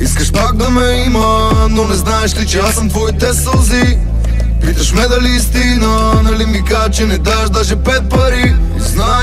Искаш пак да ме има, но не знаеш ли, че аз съм твоите сълзи. Питаш ме дали истина, нали ми кажа, че не даш даже 5 пари. И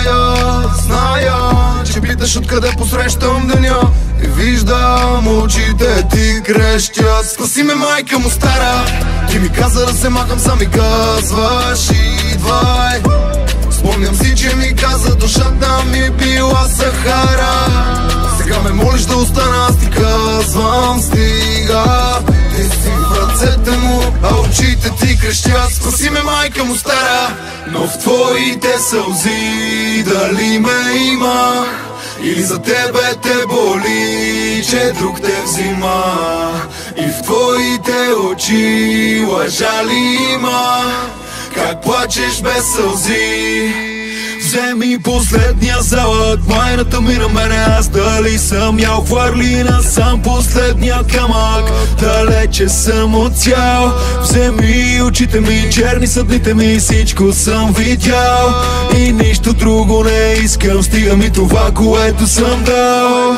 зная, че питаш откъде посрещам деня. И виждам очите ти крещят. Спаси ме, майка му стара. Ти ми каза да се махам, сам ми казваш идвай. Спомням си, че ми каза, душата ми била Сахара. Сега ме молиш да остана, аз ти казвам стига. Ти си в ръцете му, а очите ти крещят. Спаси ме, майка му стара. Но в твоите сълзи дали ме има, или за тебе те боли, че друг те взима. И в твоите очи лъжа ли има? Как плачеш без сълзи? Вземи последния залък, майната ми на мене, аз дали съм ял, хвърли насам последния камък. Далече съм от цял. Вземи очите ми, черни са дните ми, всичко съм видял. И нищо друго не искам, стига ми това, което съм дал.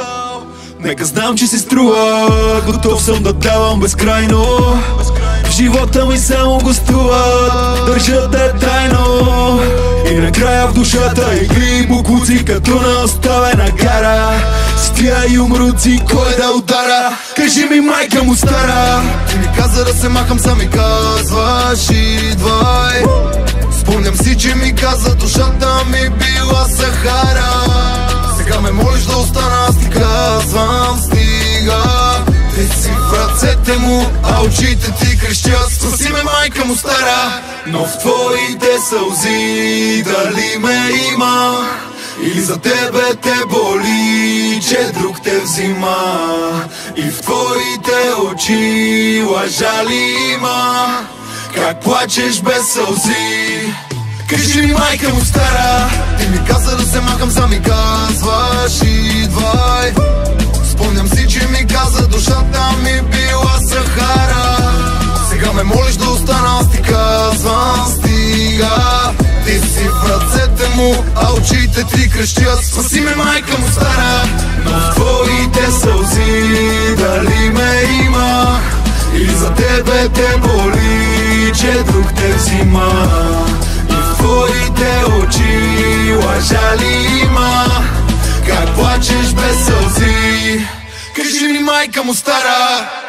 Нека знам, че си струва, готов съм да давам безкрайно. В живота ми само гостуват, държат те тайно. И накрая в душата игри букуци, като на оставена гара. С тия юмруци кой да удара? Кажи ми, майка му стара. Ти ми каза да се махам, сам ми казваш идвай. Спомням си, че ми каза, душата ми била Сахара. Сега ме молиш да остана, аз ти казвам стига. Ти си в ръцете му, а очите ти крещят. Спаси ме, майка му стара. Но в твоите сълзи дали ме има, или за тебе те боли, че друг те взима. И в твоите очи лъжа ли има? Как плачеш без сълзи? Кажи ми, майка му стара. Ти ми каза да се махам, сам ми казваш идвай. Спомням си, че ми каза, душата ми била Сахара. Сега ме молиш да остана, аз ти казвам стига. Ти си в ръцете му, а очите ти крещят. Спаси ме, майка му стара. Но в твоите сълзи дали ме има, или за тебе те боли, че друг те взима. И в твоите очи лъжа ли има? Как плачеш без сълзи? Кажи ми, майка му стара.